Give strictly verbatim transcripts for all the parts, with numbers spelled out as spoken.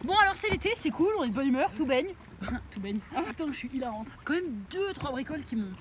Bon alors c'est l'été, c'est cool, on est de bonne humeur, tout baigne. Tout baigne. Ah, putain, je suis hilarante. Quand même deux, trois bricoles qui m'ont...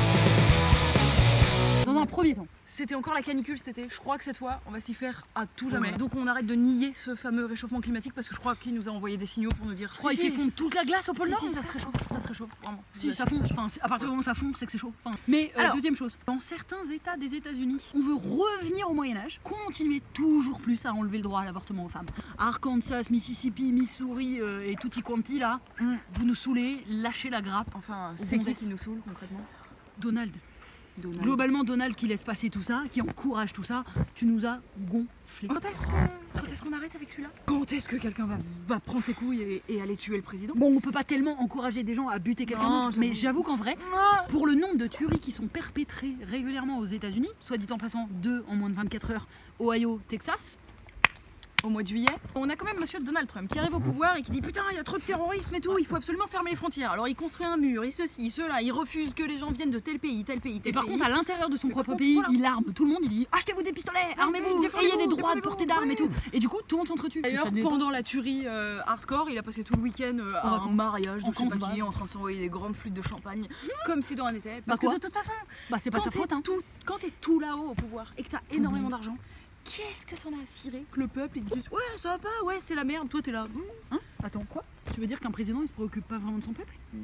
Dans un premier temps, c'était encore la canicule cet été. Je crois que cette fois, on va s'y faire à tout jamais. Ouais. Donc on arrête de nier ce fameux réchauffement climatique parce que je crois qu'il nous a envoyé des signaux pour nous dire. Je crois qu'il fond toute la glace au pôle si, Nord. Si, ça se réchauffe, ça se réchauffe vraiment. Si, ça fond. Enfin, à partir du moment où ça fond, c'est que c'est chaud. Enfin, mais euh, Alors, deuxième chose, dans certains États des États-Unis, on veut revenir au Moyen-Âge, continuer toujours plus à enlever le droit à l'avortement aux femmes. Arkansas, Mississippi, Missouri euh, et tutti quanti là, mm. vous nous saoulez, lâchez la grappe. Enfin, c'est qui qui nous saoule concrètement? Donald. Donald. Globalement, Donald qui laisse passer tout ça, qui encourage tout ça, tu nous as gonflé. Quand est-ce que, quand est-ce qu'on arrête avec celui-là? Quand est-ce que quelqu'un va, va prendre ses couilles et, et aller tuer le président? Bon, on peut pas tellement encourager des gens à buter quelqu'un d'autre, mais j'avoue qu'en vrai, non. pour le nombre de tueries qui sont perpétrées régulièrement aux États-Unis, soit dit en passant, deux en moins de vingt-quatre heures, Ohio, Texas. Au mois de juillet, on a quand même monsieur Donald Trump qui arrive au pouvoir et qui dit putain il y a trop de terrorisme et tout, il faut absolument fermer les frontières. Alors il construit un mur, il ceci, cela, il refuse que les gens viennent de tel pays, tel pays, tel Et par pays. contre à l'intérieur de son propre pays, voilà. il arme tout le monde, il dit achetez-vous des pistolets, armez-vous, ayez des droits de portée d'armes et tout. Et du coup tout le monde s'entretue. D'ailleurs pendant la tuerie euh, hardcore, il a passé tout le week-end euh, à un mariage de je sais pas qui, en train de s'envoyer des grandes flûtes de champagne, mmh. comme si de rien n'était. Parce bah que de toute façon, bah c'est pas sa faute. Hein. Tout, quand t'es tout là-haut au pouvoir et que t'as énormément d'argent, qu'est-ce que t'en as à cirer que le peuple il dise ouais ça va pas, ouais c'est la merde, toi t'es là. Hein? Attends quoi? Tu veux dire qu'un président il se préoccupe pas vraiment de son peuple? hmm.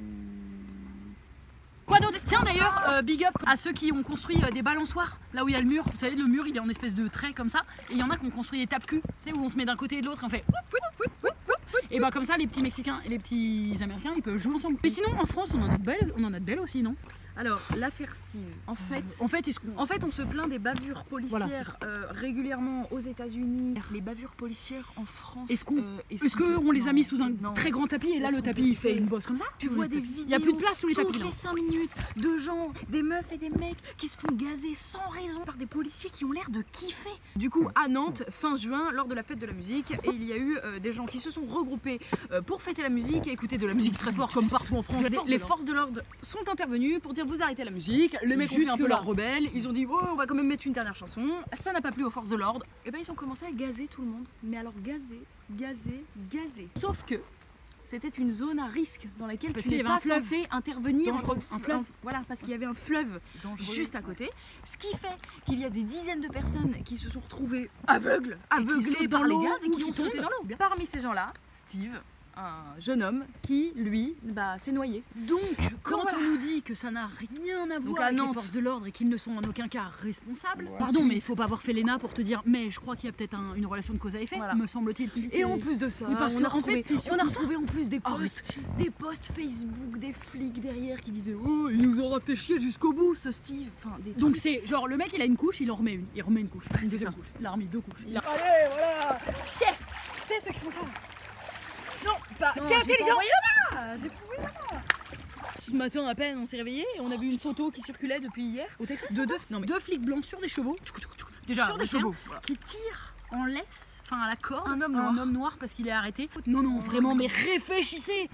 Quoi d'autre? Tiens d'ailleurs, euh, big up à ceux qui ont construit euh, des balançoires là où il y a le mur. Vous savez le mur il est en espèce de trait comme ça et il y en a qui ont construit des tape-cul, tu sais où on se met d'un côté et de l'autre et on fait et bah comme ça les petits Mexicains et les petits Américains ils peuvent jouer ensemble. Mais sinon en France on en a de belles, on en a de belles aussi non? Alors, l'affaire Steve, en fait, en fait, on... en fait, on se plaint des bavures policières voilà, euh, régulièrement aux États-Unis, les bavures policières en France. Est-ce qu'on euh, est est qu les a mis sous un non, très grand tapis et là le tapis il fait une bosse comme ça? Tu vois des vidéos, il n'y a plus de place sous les tapis. Toutes les cinq minutes de gens, des meufs et des mecs qui se font gazer sans raison par des policiers qui ont l'air de kiffer. Du coup, à Nantes, fin juin, lors de la fête de la musique, et il y a eu euh, des gens qui se sont regroupés euh, pour fêter la musique et écouter de la musique très fort comme partout en France. Les, les forces de l'ordre sont intervenues pour dire vous arrêtez la musique, les mecs ont fait un peu leur rebelle, ils ont dit oh on va quand même mettre une dernière chanson, ça n'a pas plu aux forces de l'ordre, et ben ils ont commencé à gazer tout le monde, mais alors gazer, gazer, gazer. Sauf que c'était une zone à risque dans laquelle parce tu n'es pas censé intervenir, dangereux, un fleuve, un, voilà parce qu'il y avait un fleuve dangereux juste à côté, ce qui fait qu'il y a des dizaines de personnes qui se sont retrouvées aveugles, aveuglées par les gaz et qui, qui ont sauté dans l'eau. Parmi ces gens-là, Steve, un jeune homme qui, lui, bah, s'est noyé. Donc, quand voilà. on nous dit que ça n'a rien à voir avec les forces de l'ordre et qu'ils ne sont en aucun cas responsables, ouais, pardon, mais il faut pas avoir fait l'E N A pour te dire, mais je crois qu'il y a peut-être un, une relation de cause à effet, voilà. me semble-t-il. Et en plus de ça, oui, parce on, a en fait, on a retrouvé en plus des posts, des posts Facebook, des flics derrière qui disaient oh, il nous aura fait chier jusqu'au bout, ce Steve. Enfin, des Donc c'est genre le mec, il a une couche, il en remet une, il remet une couche, une deuxième couche, il a remis deux couches. Il a... Allez, voilà, chef, c'est ceux qui font ça. Non, bah, c'est intelligent. J'ai prouvé là-bas. Ce matin à peine on s'est réveillé et on a vu une photo qui circulait depuis hier au Texas de deux, non, mais deux flics blancs sur des chevaux, déjà sur des chevaux voilà. qui tirent en laisse, enfin à la corde, un homme noir, un homme noir parce qu'il est arrêté. Non non vraiment mais réfléchissez.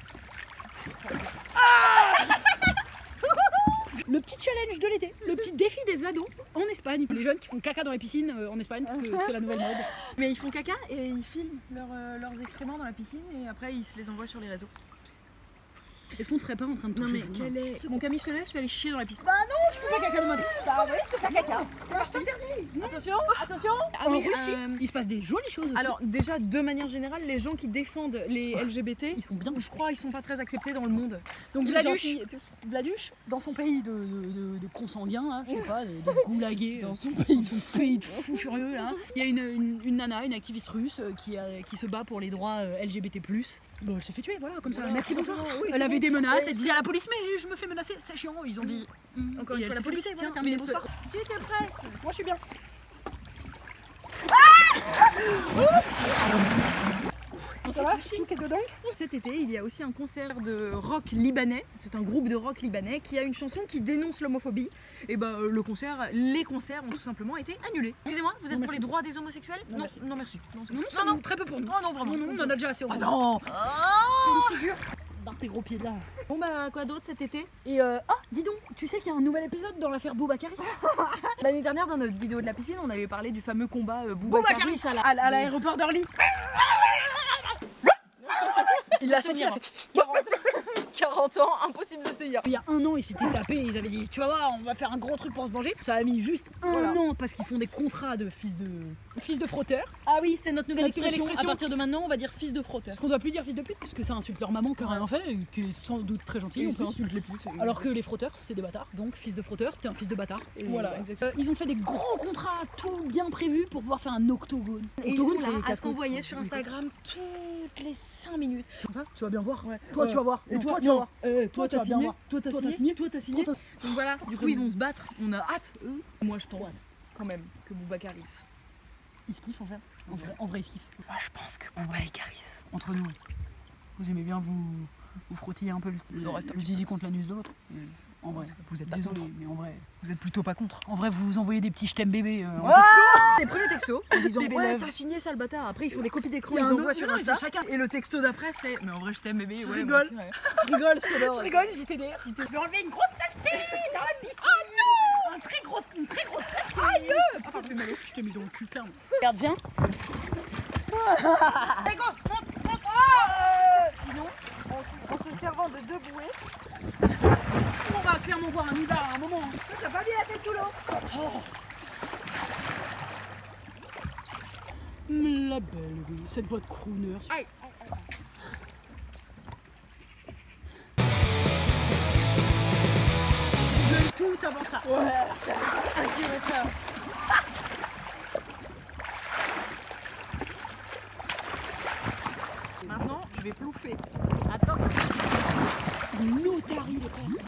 Ah le petit challenge de l'été, le petit défi des ados en Espagne. Les jeunes qui font caca dans les piscines euh, en Espagne parce que c'est la nouvelle mode. Mais ils font caca et ils filment leur, euh, leurs excréments dans la piscine et après ils se les envoient sur les réseaux. Est-ce qu'on ne serait pas en train de toucher? Non mais vous, quel est... Bon Camille, je te laisse, je vais aller chier dans la piscine. Bah non, tu fais pas caca dans ma piscine. Bah oui, tu fais pas caca. Moi je t'interdis. Attention, attention. Ah, en oui, Russie, euh... il se passe des jolies choses aussi. Alors déjà, de manière générale, les gens qui défendent les L G B T, ils sont bien. Je crois ils sont pas très acceptés dans le monde. Donc Vladuche, Vladuche, dans son pays de, de, de, de consanguins, hein, je sais pas, de, de goulagués, dans son pays, son pays de fous furieux là. Il y a une, une, une nana, une activiste russe qui, a, qui se bat pour les droits L G B T plus. Bon, elle s'est fait tuer, voilà, comme ça. Merci, bonsoir. Oui, elle avait des menaces, elle disait à la police, mais je me fais menacer, c'est chiant. Ils ont dit. Mmh. Encore une fois, la police, tiens, mais bonsoir. Tu étais presque. Moi, je suis bien. Ça va? Tout est dedans. Cet été, il y a aussi un concert de rock libanais. C'est un groupe de rock libanais qui a une chanson qui dénonce l'homophobie. Et bah euh, le concert, les concerts ont tout simplement été annulés. Excusez-moi, vous êtes non, pour les droits des homosexuels? Non, non, merci. non, merci. Non, non, non, non, non, très peu pour nous. Non, non, vraiment. Non, non, on en a déjà assez. Ah non. C'est une figure. Barre tes gros pieds de là. Bon bah quoi d'autre cet été? Et euh, ah, dis donc, tu sais qu'il y a un nouvel épisode dans l'affaire Boubacaris. L'année dernière dans notre vidéo de la piscine, on avait parlé du fameux combat euh, Boubacaris à l'aéroport la, d'Orly. Il a sauté, quarante ans, impossible de se dire. Il y a un an, ils s'étaient tapés, ils avaient dit tu vas voir, on va faire un gros truc pour se venger. Ça a mis juste un Voilà. an parce qu'ils font des contrats de fils de fils de frotteurs. Ah oui, c'est notre nouvelle Notre nouvelle expression. expression. À partir de maintenant, on va dire fils de frotteur. Parce qu'on doit plus dire fils de pute parce que ça insulte leur maman qui a rien fait et qui est sans doute très gentille. en Et ça plus. insulte les putes. Alors que les frotteurs c'est des bâtards, donc fils de frotteur, t'es un fils de bâtard. Et Voilà, exactement. Euh, ils ont fait des gros contrats, tout bien prévu pour pouvoir faire un octogone. Et ils Octogone, sont c'est là les à quatre s'envoyer côtes. sur Instagram toutes les cinq minutes. Comme ça, tu vas bien voir. Ouais. Toi Ouais. tu vas voir. Et Non, toi, tu vas non. voir. Euh, Toi, tu vas bien voir. Toi t'as Toi, t'as signé. signé. Toi t'as signé. Toi, Donc voilà, du coup ils vont se battre. On a hâte. eux. Moi je pense Ouais. quand même que Boubacaris. Ils se kiffent en fait. En vrai, en vrai ils se kiffent. Moi je pense que Boubacaris. Entre nous, vous aimez bien vous, vous frottiller un peu le, Nous en reste un le zizi contre l'anus de l'autre. En vrai, Vous êtes pas désolé, contre. mais en vrai, Vous êtes plutôt pas contre. en vrai, vous vous envoyez des petits je t'aime bébé. euh, en Ah texto. Les premiers textos en disant Bébé ouais love. t'as signé sale bâtard. Après ils font des copies d'écran, Il y ils a un envoient autre- sur non, Insta. c'est chacun. Et le texto d'après c'est mais en vrai je t'aime bébé. Je ouais, rigole. moi aussi, ouais. Je rigole, je t'adore. Je rigole, j'étais derrière. Je vais enlever une grosse saleté dans la bite. Oh non, un très grosse, une très grosse saleté. Aïe. Ah, ça fait mal au cul, je t'ai mis dans le cul clairement. Regarde, viens. Allez, go, monte, monte. Sinon, en, s- en se servant de deux bouées, On va clairement voir un nidard à un moment. t'as pas mis la tête sous l'eau. La belle, oui, cette voix de crooner. Aïe. Je gueule tout avant ça. Ouais, un kilomètre heure. Maintenant, je vais plouffer. Attends. Notari, les frères.